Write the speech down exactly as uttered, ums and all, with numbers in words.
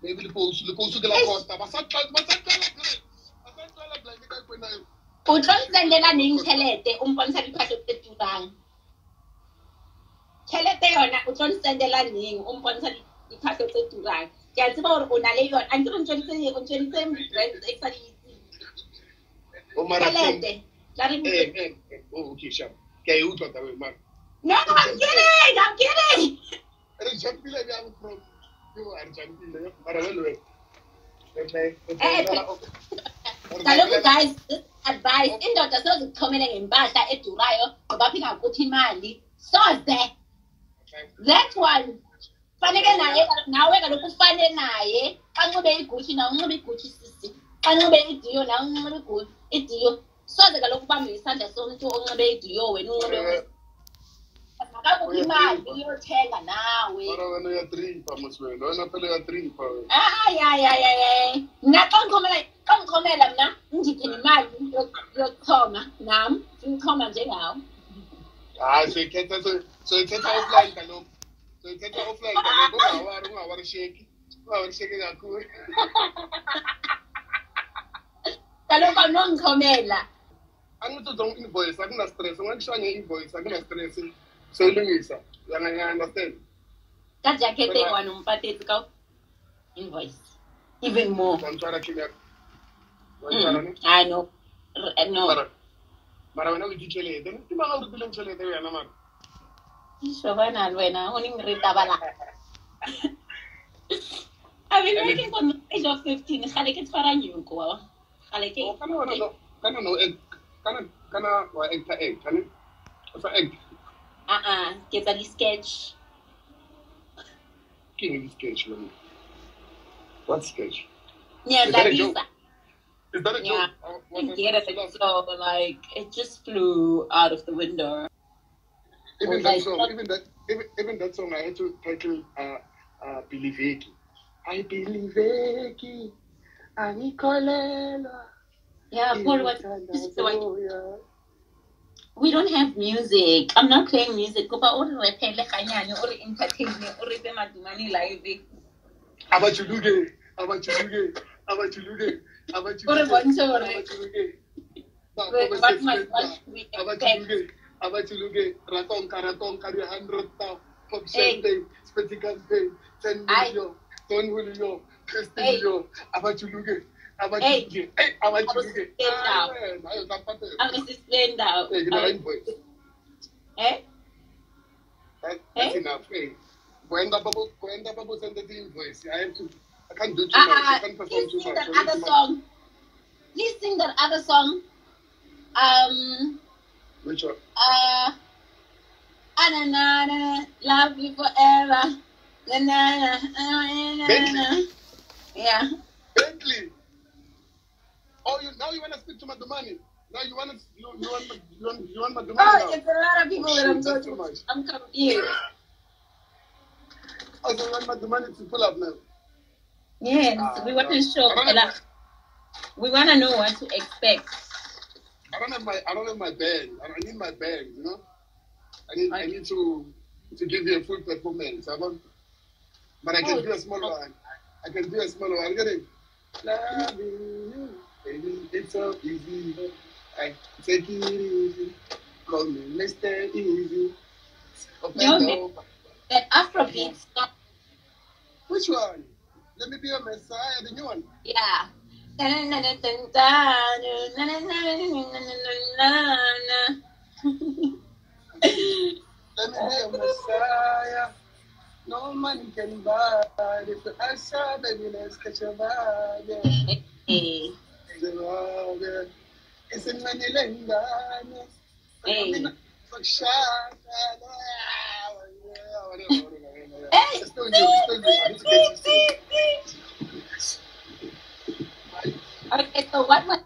Maybe the post, the post to la costa. Basat, basat, basat, basat, blind. Ikaw po na. Utron sendela ning chelete umpon sa diphahlo tse turang. Chelete yona utron sendela ning umpon sa diphahlo tse turang. Ke a tseba hore o na le yona. A ntse re ntshwantse o ntshwantse brand e sa di. O mara. Chelete. La re Eh, eh, oh, okay, sure. Ke u tlota we man. No, I'm kidding. I'm kidding. Re jampile ya from. You are jampile. Mara we. Okay. Kaloku guys, this advice indoda sozikuxhomele ngempahla edurayo ngoba phinga ukuthi imali soze. That one faneke naye nawe kaloku ufane naye xa nxibe iguchi nawe unxibe iguchi sisi xa nxibe idiyo nawe unxibe idiyo soze kaloku ubambe isandla somuntu onxibe idiyo wena unxibe akakuthi imali uyothenga nawe. Mara wena uyatripa moswena wena phela uyatripa. Ay ay ay ay mna xa ngikhomela xa ngikhomela mna ngiphe imali yokuthoma nami ngithoma njengawe. Ah, so ikhetha so so ikhetha offline kaloku. So ikhetha offline kaloku ungawari ungawari sheki. Ungawari sheki kakhulu. Kaloku anongikhomela. Angithi zonke invoice akuna stress, ungakushiya nge-invoice akuna stress. So ilungisa. Uyanga understand? Ka jacket e one umpatetsi ka invoice. Even more. I'm trying to kill you. Mm, I know. R no. Mara. Mara wena o ditšhelete. Ke mang o rutileng tšhelete wena mara? Isho bana wena o ning re tabala. I've been working from the age of fifteen. Khale ke tshwara nyuko wa. Khale ke. Oh, kana wena no. Kana no egg. Kana kana wa egg ta egg. Kana. What's egg? Uh-uh. Ke tsa di sketch. Give me the sketch, man. What sketch? Yeah, Is that that a is joke? Is that a joke? yeah. Or I was it get it. philosophy? So like it just flew out of the window. Even Oh, that like- song, even that, even, even that song, I had to title uh, uh, Believe Eki. I believe Eki. Anikolela. Yeah, Paul, what? We don't have music. I'm not playing music. Kuba uri repele kanyani, uri entertainment, uri pe madumani live. Abachuluge, abachuluge, abachuluge, abachuluge. Uri boncho uri. Abachuluge. What must what we expect? Abachuluge, abachuluge. Ratonka, ratonka, the hundred tau. Pop Hey. champagne, spectacle pay, ten Aye. million, Don Julio, Christy Hey. Julio, abachuluge. Hey. Abachuluge, hey, abachuluge. I was Ah, sitting man, ayo tapate. I was explained now. Hey, you know I was- invoice. Eh? That, that's Eh? enough. Hey, Gwenda Babu, Gwenda Babu sent the invoice. I have to. I can't do too Uh, much. I uh, can't perform please too sing much. that I need other too much. song. Please sing that other song. Um. Which one? Uh. Ah, na, na, na, love you forever. Na, na, na, na, na, na. Yeah. Bentley. Oh, you now you want to speak to Madumani? Now you want to you, you want you want you want Madumani Oh, now? it's a lot of people Oh, that I'm shit, that's talking too much. I'm confused. Oh, so you want Madumani to pull up now? Yes, Ah, we want no. to show. I don't have, We want to know what to expect. I don't have my I don't have my band. I, don't, I need my band. You know. I need I need to to give you a full performance. I want, but I can Oh, do a small one. I can do a small one. Get it? Loving you, baby, it's so easy. I take it easy. Call me Mister Easy. Yo, man. That Afrobeat song. Which one? Let me be your Messiah, the new one. Yeah. Na, na, na, na, na, na, na, na, na, na, na. Let me be your Messiah. No money can buy. If you ask her, baby, let's catch a vibe. Yeah. Hey. It's in Manila. Hey. Fuck shot. Hey. It's still you. It's still you. I need to get you Okay, so what was